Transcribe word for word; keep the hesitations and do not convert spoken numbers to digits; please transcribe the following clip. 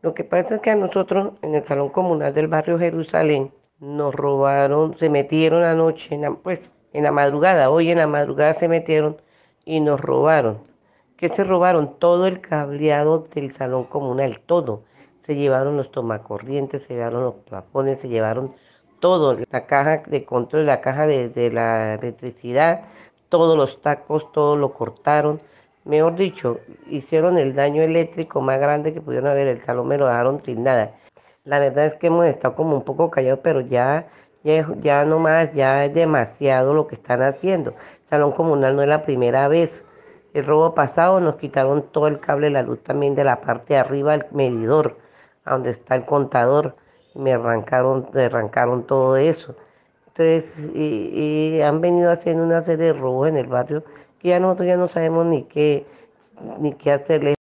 Lo que pasa es que a nosotros en el Salón Comunal del Barrio Jerusalén nos robaron, se metieron anoche, en la, pues en la madrugada, hoy en la madrugada se metieron y nos robaron. ¿Qué se robaron? Todo el cableado del Salón Comunal, todo. Se llevaron los tomacorrientes, se llevaron los plafones, se llevaron todo, la caja de control, la caja de, de la electricidad, todos los tacos, todo lo cortaron. Mejor dicho, hicieron el daño eléctrico más grande que pudieron haber. El salón me lo dejaron sin nada. La verdad es que hemos estado como un poco callados, pero ya, ya, ya no más, ya es demasiado lo que están haciendo. Salón comunal no es la primera vez. El robo pasado nos quitaron todo el cable de la luz también de la parte de arriba del medidor, a donde está el contador. Me arrancaron, me arrancaron todo eso. Entonces, y, y han venido haciendo una serie de robos en el barrio que ya nosotros ya no sabemos ni qué, ni qué hacerle.